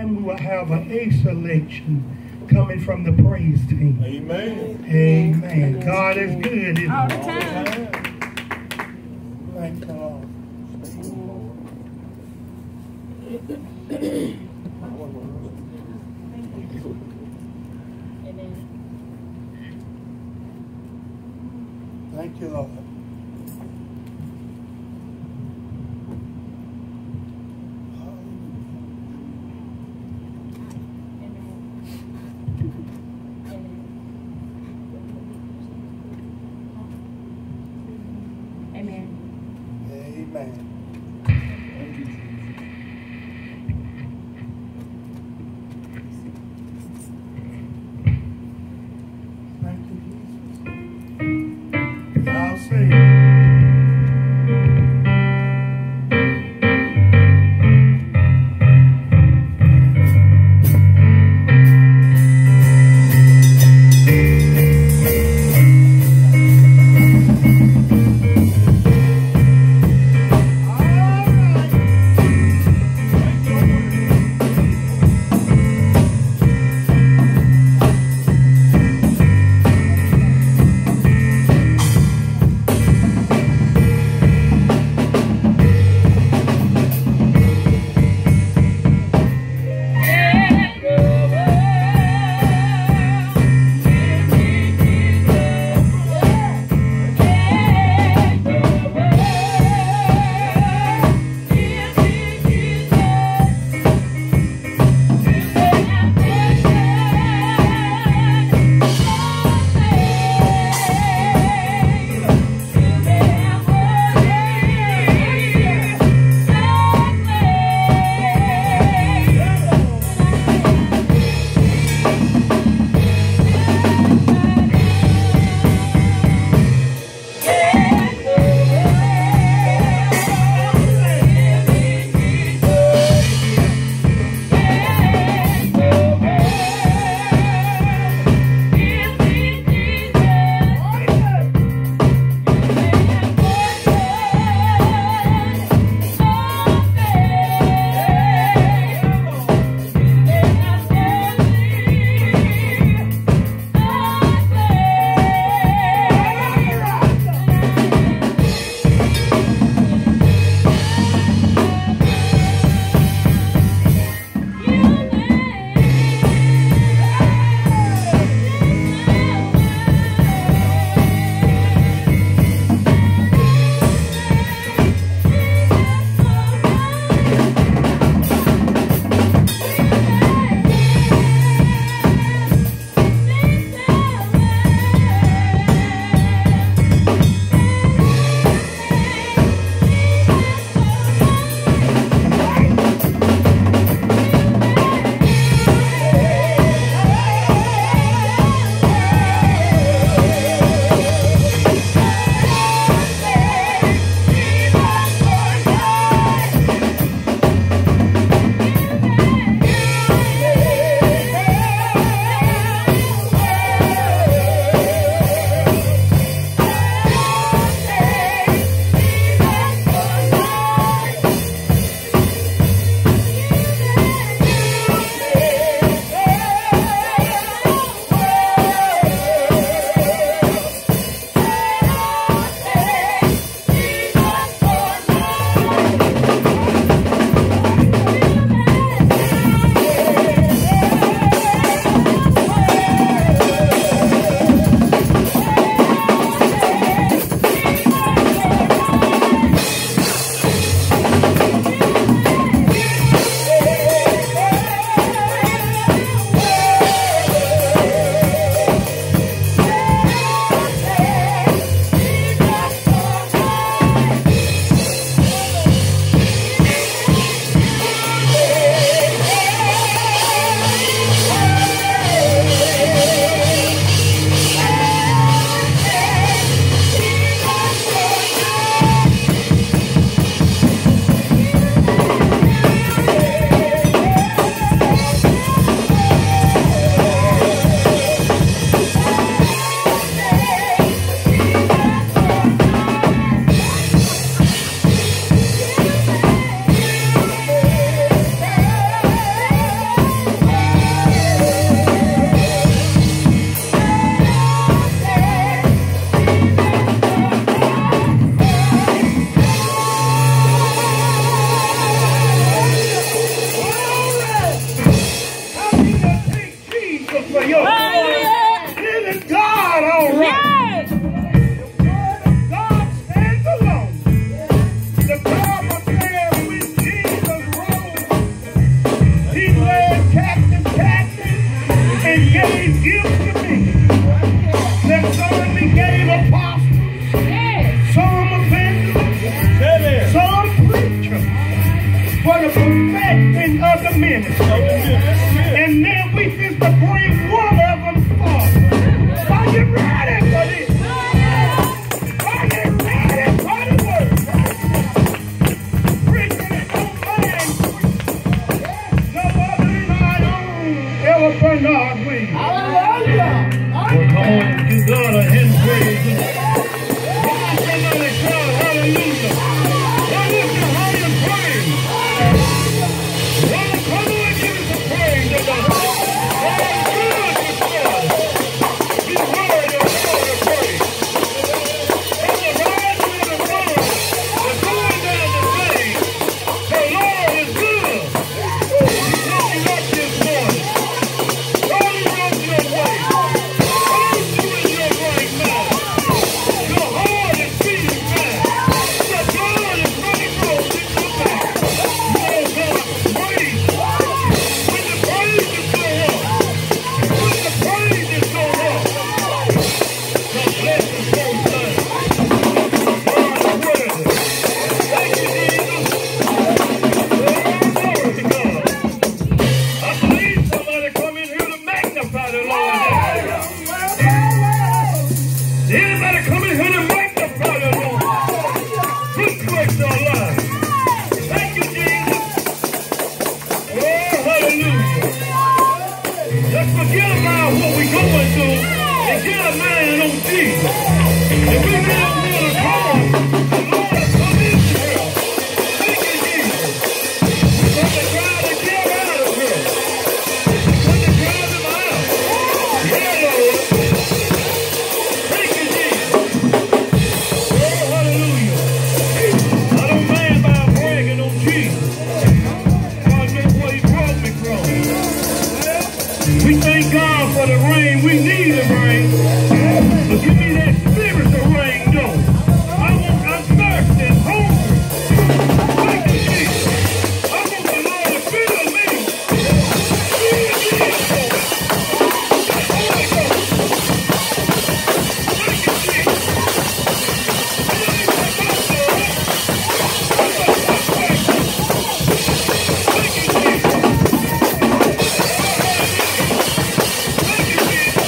then we will have an A selection coming from the praise team. Amen. Amen. God is good, isn't All the he? time. Thank the Lord. Thank you, Lord. Amen. Amen. Thank you, Jesus. Y'all say minutes. And then we just to bring one of them forth. Are you ready for this? Are you ready for the word? Preaching it don't mind. No other than I own ever Bernard Wing. Hallelujah. Well, come on, give God a hand praise. Come on, somebody shout hallelujah. What is the highest praise? Well, come on, give us a praise. He's worthy of all the praise. From the rising of the sun, the going down the same, the Lord is good. He's looking up this morning. God is up your way. God is doing your right now. Your heart is beating fast. The blood is running cold in your back. Oh God, praise. When the praises go up, when the praises go up, the blessings go down. God is worthy. Thank you, Jesus. Glory to God. I believe somebody come in here to magnify the Lord. Anybody come in here to magnify the Lord? Good Christ our lives. Thank you, Jesus. Oh, hallelujah. Let's forget about what we're going through and get a mind on Jesus. If we really want to come, the Lord has come in here. Thank you, Jesus. We're going to try to get out of here. We're going to drive him out. Yeah, Lord. Thank you, Jesus. Oh, hallelujah. I don't mind by bragging on Jesus. God knows where he brought me from. We thank God for the rain. We need the rain. But give me that spiritual rain, though. I'm thirsty and hungry. Thank you, Jesus. I want the Lord to fill me. Fill me, Lord. That Holy Ghost. Thank you, Jesus. Fill me with my Lord. Thank you, Jesus. Thank you, Jesus.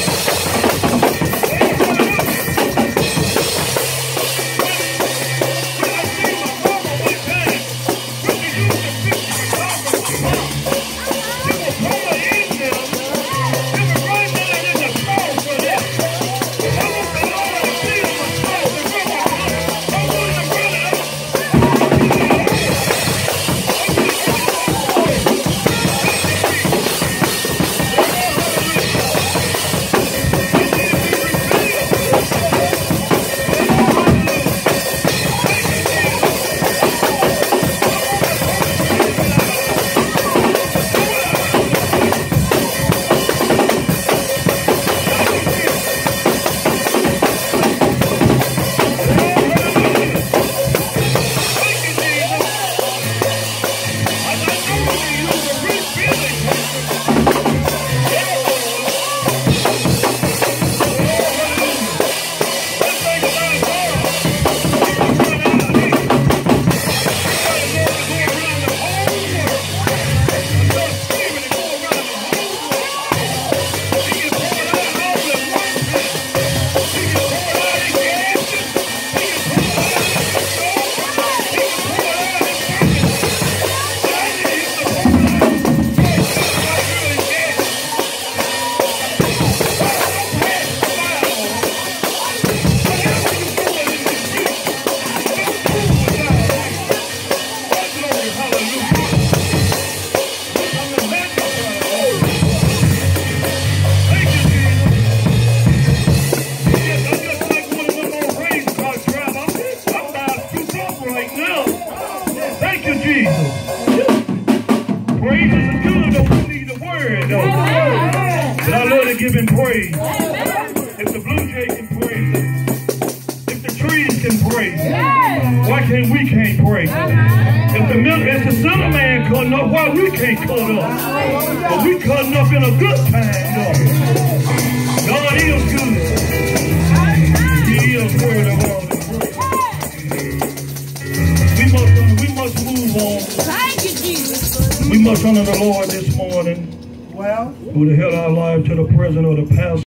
Give him praise. If the blue jay can praise him, if the trees can praise him, why can't we praise him? If the son of man cutting up, why we can't cut up? But we cutting up in a good time, though. God is good. He is worthy of all the praise. We must move on. Thank you, Jesus. We must much unto the Lord this morning. Well, who held our life to the presence of the pastor.